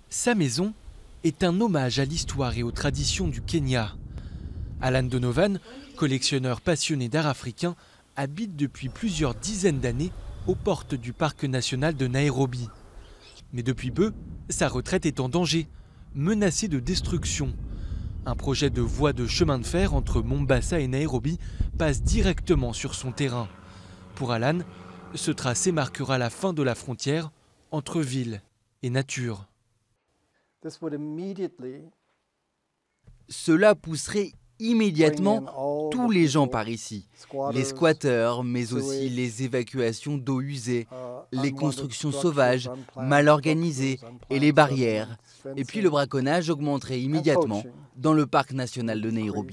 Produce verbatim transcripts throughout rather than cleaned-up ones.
Sa maison est un hommage à l'histoire et aux traditions du Kenya. Alan Donovan, collectionneur passionné d'art africain, habite depuis plusieurs dizaines d'années aux portes du parc national de Nairobi. Mais depuis peu, sa retraite est en danger, menacée de destruction. Un projet de voie de chemin de fer entre Mombasa et Nairobi passe directement sur son terrain. Pour Alan, ce tracé marquera la fin de la frontière entre ville et nature. Cela pousserait immédiatement tous les gens par ici, les squatteurs, mais aussi les évacuations d'eau usée, les constructions sauvages, mal organisées et les barrières. Et puis le braconnage augmenterait immédiatement dans le parc national de Nairobi.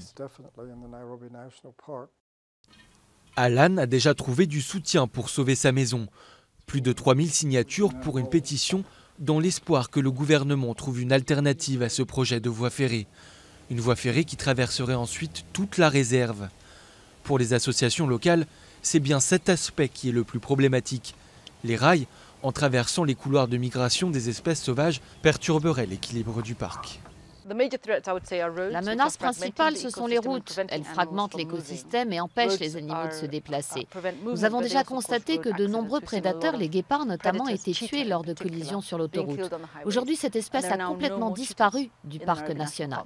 Alan a déjà trouvé du soutien pour sauver sa maison. Plus de trois mille signatures pour une pétition dans l'espoir que le gouvernement trouve une alternative à ce projet de voie ferrée. Une voie ferrée qui traverserait ensuite toute la réserve. Pour les associations locales, c'est bien cet aspect qui est le plus problématique. Les rails, en traversant les couloirs de migration des espèces sauvages, perturberaient l'équilibre du parc. La menace principale, ce sont les routes. Elles fragmentent l'écosystème et empêchent les animaux de se déplacer. Nous avons déjà constaté que de nombreux prédateurs, les guépards notamment, étaient tués lors de collisions sur l'autoroute. Aujourd'hui, cette espèce a complètement disparu du parc national.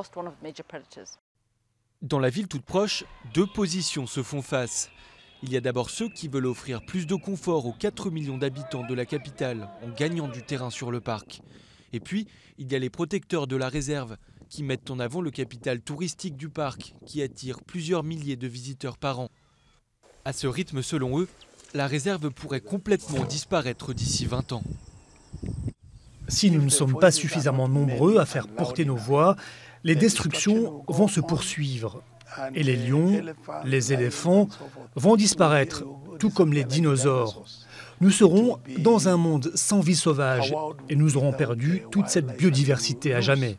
Dans la ville toute proche, deux positions se font face. Il y a d'abord ceux qui veulent offrir plus de confort aux quatre millions d'habitants de la capitale en gagnant du terrain sur le parc. Et puis, il y a les protecteurs de la réserve qui mettent en avant le capital touristique du parc qui attire plusieurs milliers de visiteurs par an. À ce rythme, selon eux, la réserve pourrait complètement disparaître d'ici vingt ans. Si nous ne sommes pas suffisamment nombreux à faire porter nos voix, les destructions vont se poursuivre. Et les lions, les éléphants vont disparaître, tout comme les dinosaures. Nous serons dans un monde sans vie sauvage et nous aurons perdu toute cette biodiversité à jamais.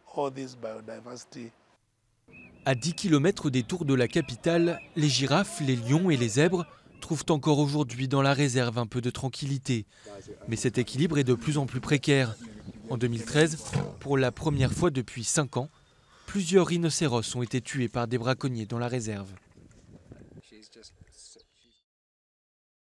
À dix kilomètres des tours de la capitale, les girafes, les lions et les zèbres trouvent encore aujourd'hui dans la réserve un peu de tranquillité. Mais cet équilibre est de plus en plus précaire. En deux mille treize, pour la première fois depuis cinq ans, plusieurs rhinocéros ont été tués par des braconniers dans la réserve.